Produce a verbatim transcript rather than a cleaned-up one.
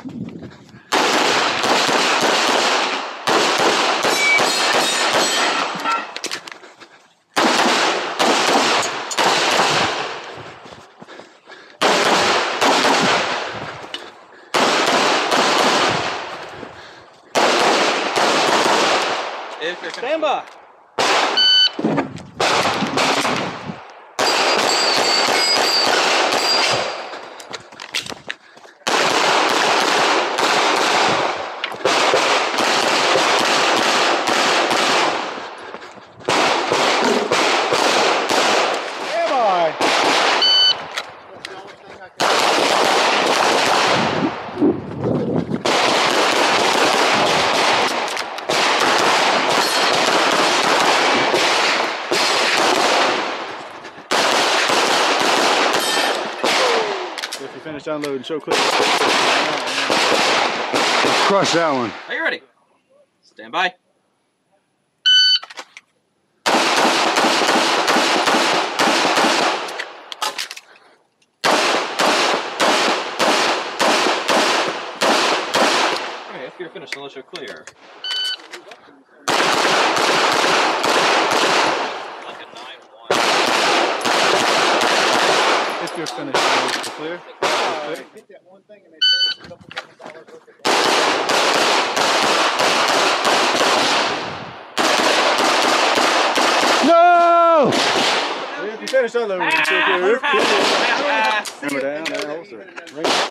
Stand by. If you finish unloading, show clear. Crush that one. Are you ready? Stand by. Okay, if you're finished, let's show clear. Like a nine one. If you're finished, show clear. Hit that one thing and they say it's a couple million dollars worth of No! If you finish unloading, show clear. Hammer down, that holster.